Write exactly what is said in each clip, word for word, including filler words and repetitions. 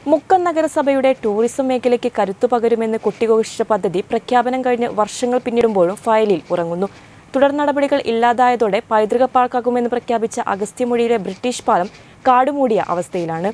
മുക്കം നഗരസഭയുടെ ടൂറിസം മേഖലയ്ക്ക് കരുത്തു പകരുമെന്ന് കൊട്ടിഘോഷിച്ച പദ്ധതി പ്രഖ്യാപനം കഴിഞ്ഞ് വർഷങ്ങൾ പിന്നിടുമ്പോഴും ഫയലിൽ ഉറങ്ങുന്നു. തുടർ നടപടികൾ ഇല്ലാതായതോടെ പൈതൃക പാർക്കാകുമെന്ന് പ്രഖ്യാപിച്ച അഗസ്ത്യമൊഴിയിലെ ബ്രിട്ടീഷ് പാലം കാടുമൂടിയ അവസ്ഥയിലാണ്.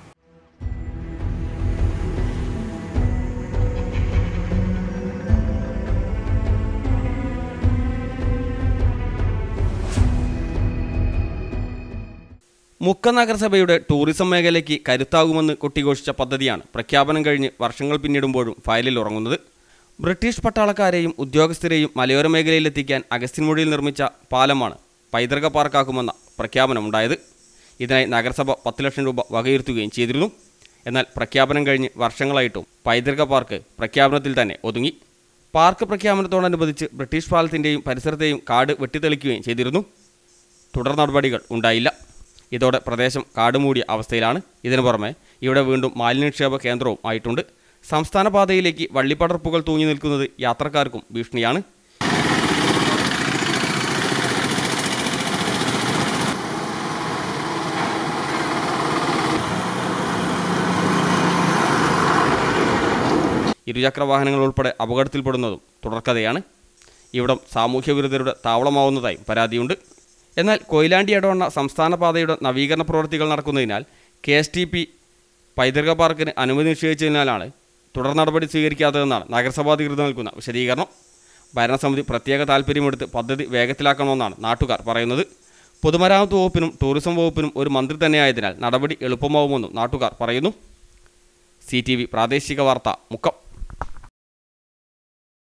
മുക്കം നഗരസഭയുടെ ടൂറിസം മേഖലയ്ക്ക് കരുത്താകുമെന്ന് കൊട്ടിഘോഷിച്ച പദ്ധതിയാണ് പ്രഖ്യാപനം കഴിഞ്ഞ് വർഷങ്ങൾ പിന്നിടുമ്പോഴും ഫയലിൽ ഉറങ്ങുന്നത്. ബ്രിട്ടീഷ് പട്ടാളക്കാരെയും ഉദ്യോഗസ്ഥരെയും മലയോര മേഖലയിലെത്തിക്കാൻ അഗസ്ത്യൻമുഴിയിൽ നിർമ്മിച്ച പാലമാണ് പൈതൃക പാർക്കാക്കുമെന്ന പ്രഖ്യാപനമുണ്ടായത്. ഇതിനായി നഗരസഭ പത്ത് ലക്ഷം രൂപ വകയിരുത്തുകയും ചെയ്തിരുന്നു. എന്നാൽ പ്രഖ്യാപനം കഴിഞ്ഞ് വർഷങ്ങളായിട്ടും പൈതൃക പാർക്ക് പ്രഖ്യാപനത്തിൽ തന്നെ ഒതുങ്ങി. പാർക്ക് പ്രഖ്യാപനത്തോടനുബന്ധിച്ച് ബ്രിട്ടീഷ് പാലത്തിൻ്റെയും പരിസരത്തെയും കാട് വെട്ടിത്തെളിക്കുകയും ചെയ്തിരുന്നു. തുടർ നടപടികൾ ഉണ്ടായില്ല. ഇതോടെ പ്രദേശം കാടുമൂടിയ അവസ്ഥയിലാണ്. ഇതിനു പുറമെ ഇവിടെ വീണ്ടും മാലിന്യനിക്ഷേപ കേന്ദ്രവും ആയിട്ടുണ്ട്. സംസ്ഥാന പാതയിലേക്ക് വള്ളിപ്പടർപ്പുകൾ തൂങ്ങി നിൽക്കുന്നത് യാത്രക്കാർക്കും ഭീഷണിയാണ്. ഇരുചക്ര വാഹനങ്ങൾ ഉൾപ്പെടെ അപകടത്തിൽപ്പെടുന്നതും തുടർക്കഥയാണ്. ഇവിടം സാമൂഹ്യ വിരുദ്ധരുടെ താവളമാവുന്നതായും പരാതിയുണ്ട്. എന്നാൽ കൊയിലാണ്ടി എടവണ്ണ സംസ്ഥാന പാതയുടെ നവീകരണ പ്രവൃത്തികൾ നടക്കുന്നതിനാൽ കെ എസ് ടി പി പൈതൃക പാർക്കിന് അനുമതി നിഷേധിച്ചതിനാലാണ് തുടർ നടപടി സ്വീകരിക്കാത്തതെന്നാണ് നഗരസഭാധികൃതർ നൽകുന്ന വിശദീകരണം. ഭരണസമിതി പ്രത്യേക താൽപ്പര്യമെടുത്ത് പദ്ധതി വേഗത്തിലാക്കണമെന്നാണ് നാട്ടുകാർ പറയുന്നത്. പൊതുമരാമത്ത് വകുപ്പിനും ടൂറിസം വകുപ്പിനും ഒരു മന്ത്രി തന്നെയായതിനാൽ നടപടി എളുപ്പമാവുമെന്നും നാട്ടുകാർ പറയുന്നു. സി ടി വി പ്രാദേശിക വാർത്ത മുക്കം.